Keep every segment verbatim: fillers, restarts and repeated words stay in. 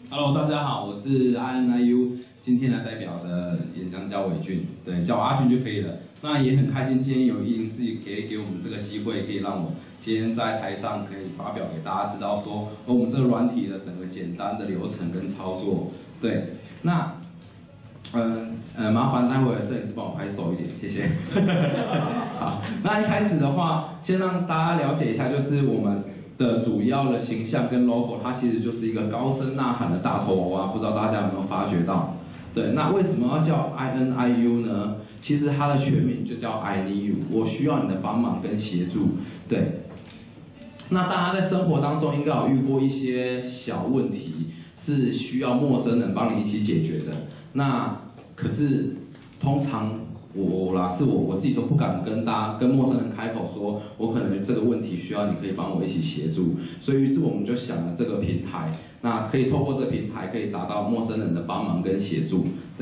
Hello， 大家好，我是 I N I U， 今天来代表的演讲叫伟俊，对，叫我阿俊就可以了。那也很开心，今天有一零四可以给我们这个机会，可以让我今天在台上可以发表给大家知道说，我们这个软体的整个简单的流程跟操作。对，那，呃呃，麻烦待会摄影师帮我拍手一点，谢谢。好，那一开始的话，先让大家了解一下，就是我们的主要的形象跟 logo， 它其实就是一个高声呐喊的大头娃娃，不知道大家有没有发觉到？对，那为什么要叫 I N I U 呢？其实它的全名就叫 I need you， 我需要你的帮忙跟协助。对，那大家在生活当中应该有遇过一些小问题，是需要陌生人帮你一起解决的。那可是通常我啦，是我我自己都不敢跟大家跟陌生人开口说，我可能这个问题需要你可以帮我一起协助，所以于是我们就想了这个平台，那可以透过这个平台可以达到陌生人的帮忙跟协助，对。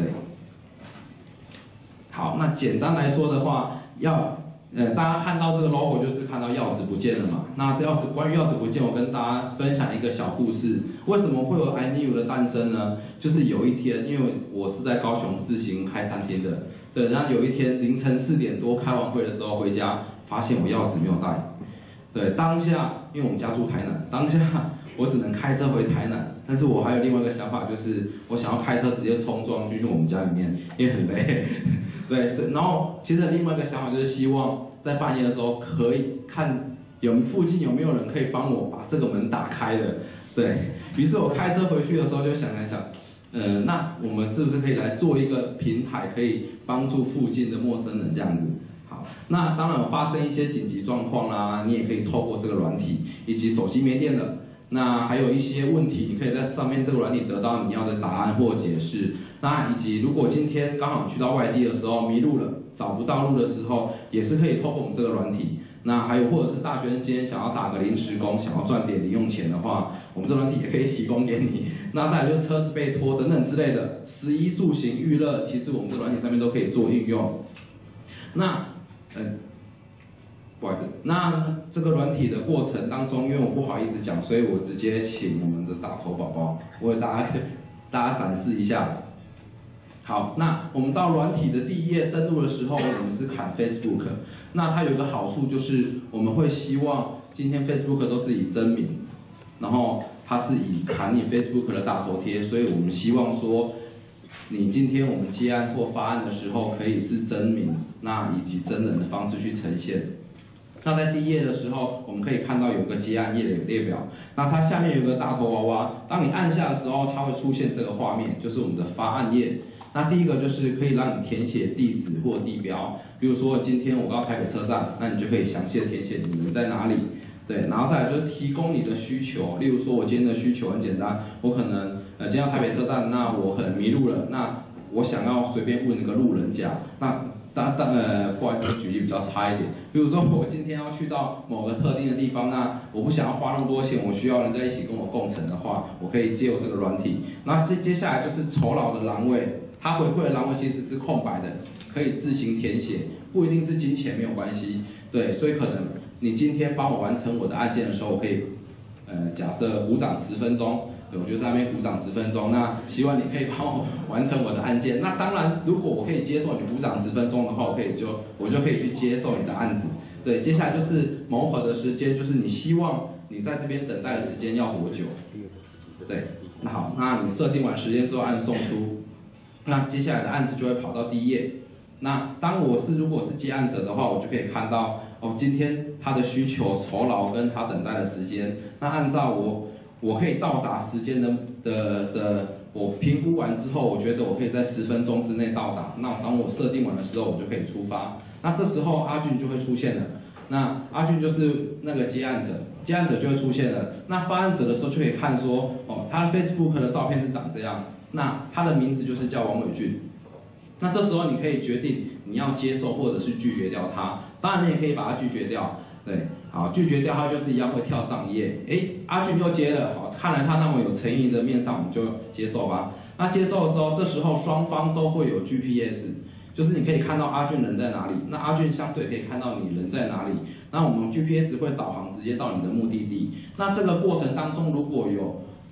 好，那简单来说的话，要呃大家看到这个 logo 就是看到钥匙不见了嘛，那这钥匙关于钥匙不见，我跟大家分享一个小故事，为什么会有 I need you 的诞生呢？就是有一天，因为我是在高雄自行开餐厅的。对，然后有一天凌晨四点多开完会的时候回家，发现我钥匙没有带。对，当下因为我们家住台南，当下我只能开车回台南。但是我还有另外一个想法，就是我想要开车直接冲撞进去我们家里面，因为很累。对，然后其实另外一个想法就是希望在半夜的时候可以看有附近有没有人可以帮我把这个门打开的。对，于是我开车回去的时候就想想想。呃，那我们是不是可以来做一个平台，可以帮助附近的陌生人这样子？好，那当然有发生一些紧急状况啦，你也可以透过这个软体，以及手机没电了，那还有一些问题，你可以在上面这个软体得到你要的答案或解释。那以及如果今天刚好去到外地的时候迷路了，找不到路的时候，也是可以透过我们这个软体。那还有或者是大学生今天想要打个临时工，想要赚点零用钱的话，我们这软体也可以提供给你。那再来就是车子被拖等等之类的，食衣住行娱乐，其实我们这软体上面都可以做应用。那，呃，不好意思，那这个软体的过程当中，因为我不好意思讲，所以我直接请我们的大头宝宝为大家大家展示一下。好，那我们到软体的第一页登录的时候，我们是砍 Facebook。那它有一个好处就是，我们会希望今天 Facebook 都是以真名，然后它是以砍你 Facebook 的大头贴，所以我们希望说，你今天我们接案或发案的时候，可以是真名，那以及真人的方式去呈现。那在第一页的时候，我们可以看到有个接案页的列表，那它下面有个大头娃娃，当你按下的时候，它会出现这个画面，就是我们的发案页。那第一个就是可以让你填写地址或地标，比如说今天我到台北车站，那你就可以详细的填写你们在哪里，对，然后再来就是提供你的需求，例如说我今天的需求很简单，我可能呃今天到台北车站，那我可能迷路了，那我想要随便问一个路人甲，那当当呃不好意思，举例比较差一点，比如说我今天要去到某个特定的地方，那我不想要花那么多钱，我需要人家一起跟我共乘的话，我可以借由这个软体，那接接下来就是酬劳的栏位。它回馈的栏位其实是空白的，可以自行填写，不一定是金钱，没有关系。对，所以可能你今天帮我完成我的案件的时候，我可以，呃，假设鼓掌十分钟，对，我就在那边鼓掌十分钟。那希望你可以帮我完成我的案件。那当然，如果我可以接受你鼓掌十分钟的话，我可以就我就可以去接受你的案子。对，接下来就是磨合的时间，就是你希望你在这边等待的时间要多久？对，那好，那你设定完时间之后按送出。那接下来的案子就会跑到第一页。那当我是如果是接案者的话，我就可以看到哦，今天他的需求、酬劳跟他等待的时间。那按照我我可以到达时间的的的，我评估完之后，我觉得我可以在十分钟之内到达。那当我设定完的时候，我就可以出发。那这时候阿俊就会出现了。那阿俊就是那个接案者，接案者就会出现了。那发案者的时候就可以看说，哦，他的 Facebook 的照片是长这样。那他的名字就是叫王伟俊，那这时候你可以决定你要接受或者是拒绝掉他，当然你也可以把它拒绝掉，对，好，拒绝掉它就是一样会跳上一页，哎，阿俊又接了，好，看来他那么有诚意的面上，我们就接受吧。那接受的时候，这时候双方都会有 G P S， 就是你可以看到阿俊人在哪里，那阿俊相对可以看到你人在哪里，那我们 G P S 会导航直接到你的目的地。那这个过程当中如果有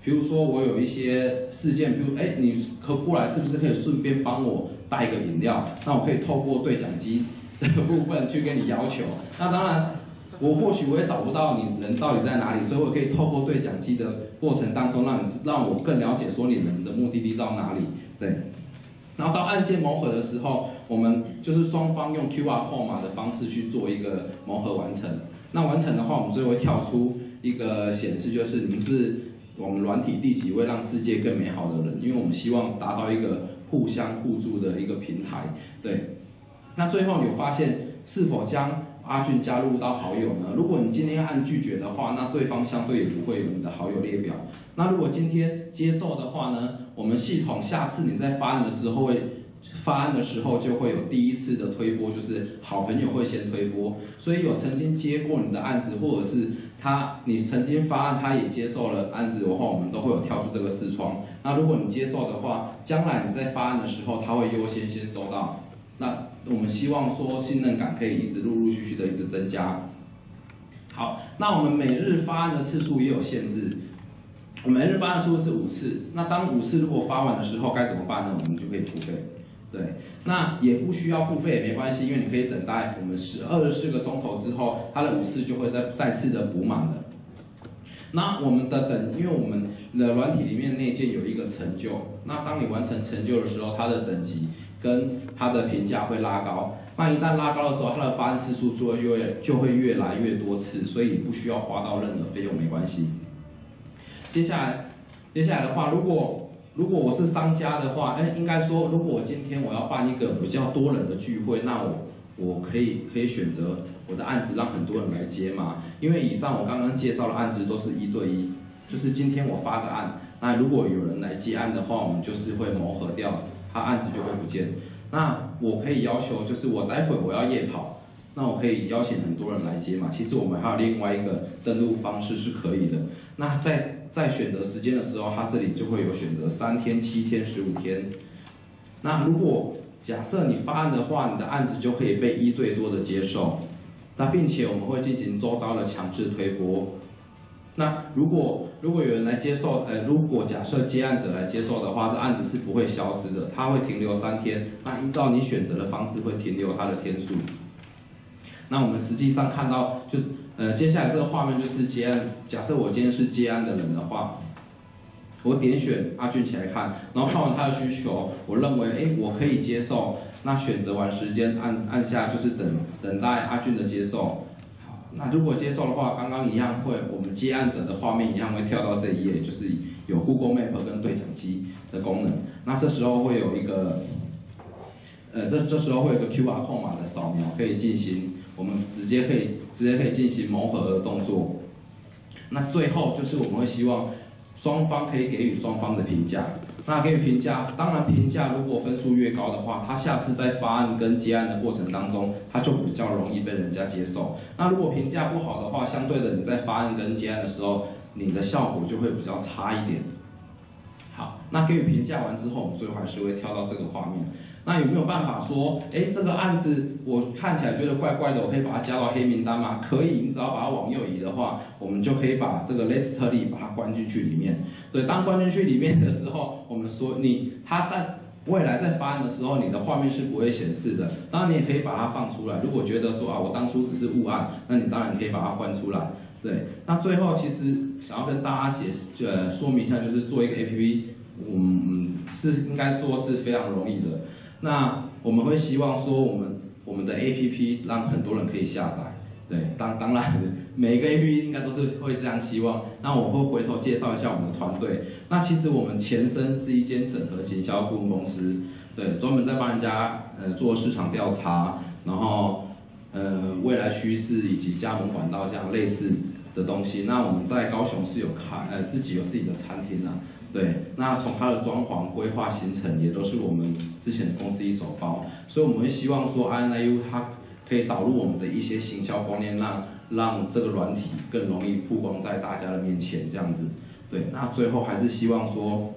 比如说我有一些事件，比如哎，你可过来是不是可以顺便帮我带一个饮料？那我可以透过对讲机这个部分去跟你要求。那当然，我或许我也找不到你人到底在哪里，所以我可以透过对讲机的过程当中，让你让我更了解说你们的目的地到哪里。对。然后到案件谋核的时候，我们就是双方用 Q R code 码的方式去做一个谋核完成。那完成的话，我们最后会跳出一个显示，就是你们是我们软体第几位让世界更美好的人，因为我们希望达到一个互相互助的一个平台。对。那最后有发现是否将阿俊加入到好友呢？如果你今天按拒绝的话，那对方相对也不会有你的好友列表。那如果今天接受的话呢，我们系统下次你在发案的时候会发案的时候就会有第一次的推播，就是好朋友会先推播。所以有曾经接过你的案子，或者是他你曾经发案他也接受了案子的话，我们都会有跳出这个视窗。那如果你接受的话，将来你在发案的时候，他会优先先收到。那我们希望说信任感可以一直陆陆续续的一直增加。好，那我们每日发案的次数也有限制，我们每日发案的次数是五次。那当五次如果发完的时候该怎么办呢？我们就可以付费。对，那也不需要付费也没关系，因为你可以等待我们十二十四个钟头之后，它的五次就会再再次的补满了。那我们的等，因为我们的软体里面内建有一个成就，那当你完成成就的时候，它的等级跟它的评价会拉高。那一旦拉高的时候，它的发案次数就会越就会越来越多次，所以不需要花到任何费用，没关系。接下来，接下来的话，如果如果我是商家的话，哎，应该说，如果我今天我要办一个比较多人的聚会，那我我可以可以选择我的案子让很多人来接嘛。因为以上我刚刚介绍的案子都是一对一，就是今天我发个案，那如果有人来接案的话，我们就是会谋核掉，他案子就会不见。那我可以要求，就是我待会我要夜跑，那我可以邀请很多人来接嘛。其实我们还有另外一个登录方式是可以的。那在在选择时间的时候，它这里就会有选择三天、七天、十五天。那如果假设你发案的话，你的案子就可以被一对多的接受。那并且我们会进行周遭的强制推播。那如果如果有人来接受，呃，如果假设接案者来接受的话，这案子是不会消失的，它会停留三天。那依照你选择的方式会停留它的天数。那我们实际上看到，就呃接下来这个画面就是接案。假设我今天是接案的人的话，我点选阿俊起来看，然后看完他的需求，我认为哎我可以接受，那选择完时间按按下就是等等待阿俊的接受。那如果接受的话，刚刚一样会，我们接案者的画面一样会跳到这一页，就是有 Google Map 跟对讲机的功能。那这时候会有一个，呃，这这时候会有一个 Q R code 码的扫描，可以进行，我们直接可以直接可以进行谋核的动作。那最后就是我们会希望双方可以给予双方的评价。那给予评价，当然评价如果分数越高的话，他下次在发案跟接案的过程当中，他就比较容易被人家接受。那如果评价不好的话，相对的你在发案跟接案的时候，你的效果就会比较差一点。好，那给予评价完之后，我们最后还是会跳到这个画面。那有没有办法说，哎，这个案子我看起来觉得怪怪的，我可以把它加到黑名单吗？可以，你只要把它往右移的话，我们就可以把这个 list 特例把它关进去里面。对，当关进去里面的时候，我们说你它在未来在发案的时候，你的画面是不会显示的。当然你也可以把它放出来。如果觉得说啊，我当初只是误按，那你当然可以把它关出来。对，那最后其实想要跟大家解释呃说明一下，就是做一个 A P P， 嗯，是应该说是非常容易的。那我们会希望说，我们我们的 A P P 让很多人可以下载，对，当当然每一个 A P P 应该都是会这样希望。那我会回头介绍一下我们的团队。那其实我们前身是一间整合行销顾问公司，对，专门在帮人家呃做市场调查，然后呃未来趋势以及加盟管道这样类似的东西。那我们在高雄是有开呃自己有自己的餐厅啊。对，那从它的装潢、规划、行程也都是我们之前的公司一手包，所以我们会希望说 I N I U 它可以导入我们的一些行销观念，让让这个软体更容易曝光在大家的面前，这样子。对，那最后还是希望说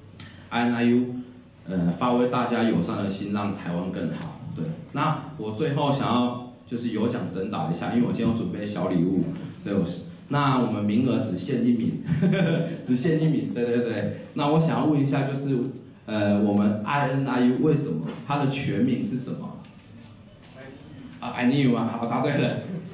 I N I U 呃发挥大家友善的心，让台湾更好。对，那我最后想要就是有奖征答一下，因为我今天有准备小礼物，对我那我们名额只限一名，只限一名，对对对。那我想要问一下，就是呃，我们 I N I U 为什么它的全名是什么？啊 ，I N I U 吗？好，答对了。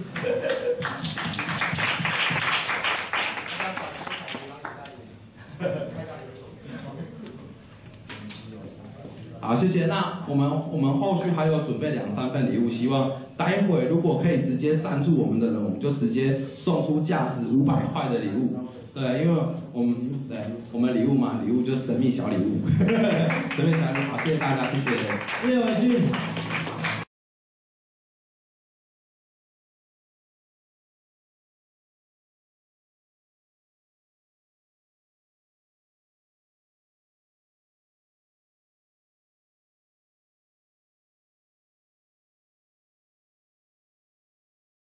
好，谢谢。那我们我们后续还有准备两三份礼物，希望待会如果可以直接赞助我们的人，我们就直接送出价值五百块的礼物。对，因为我们对我们礼物嘛，礼物就是神秘小礼物，神秘小礼物。好，谢谢大家，谢谢。 谢谢伟俊。